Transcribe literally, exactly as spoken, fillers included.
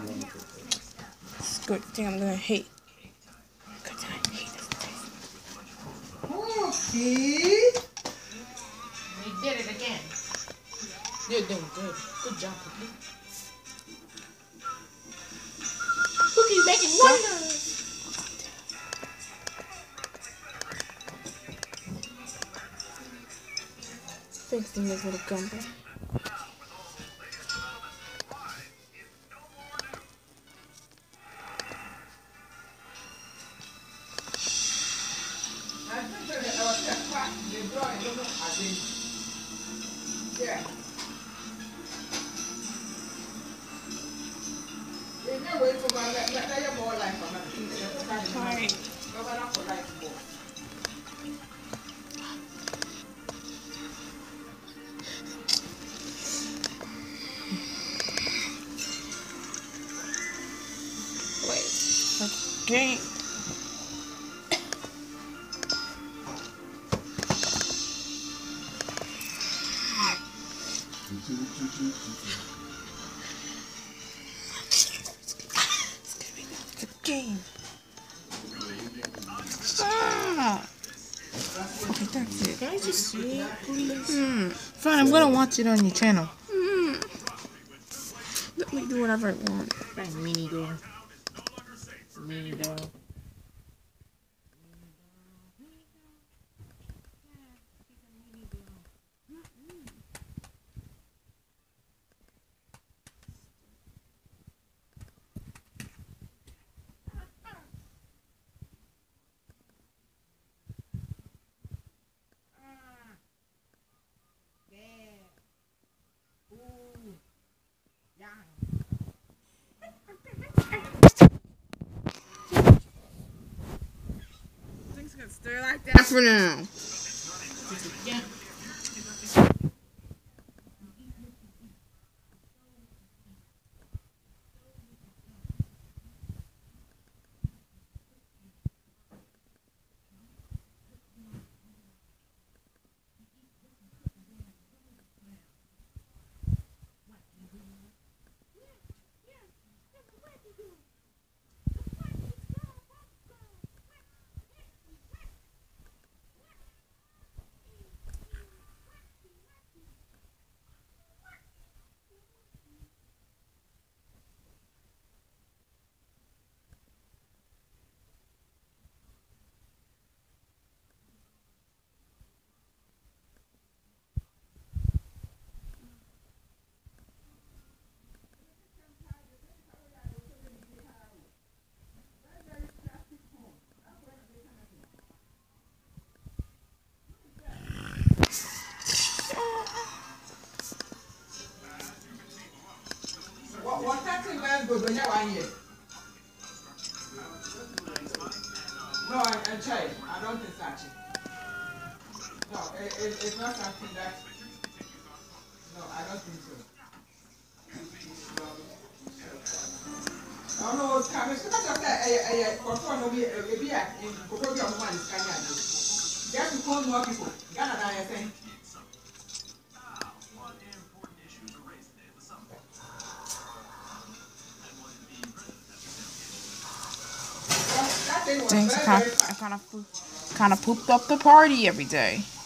It's good thing I'm gonna hate. Good thing I hate this taste. Okay. You did it again. You're doing good. Good job, Cookie. Cookie's making wonders. Thanks to this little gumbo. Yeah. They never wait for my let let them more like for my Right. no one else for like more. Wait. Okay. It's a game. Ah. Okay, that's it. Can I just see it, please? Hmm. Fine, I'm gonna watch it on your channel. Hmm. Let me do whatever I want. Right, mini girl. Mini girl. Things gonna stay like that for now. Yeah. What what that thing man go when you one year? No, I I tried. I don't think that's it. No, it, it, it's not something that. No, I don't think so. I don't know what's coming. Because of that, I I for fun of it, it be a in Kokobi of one is Kenya. Just to call more people. Ghana, I think. Things kind of, I kind of, kind of pooped up the party every day.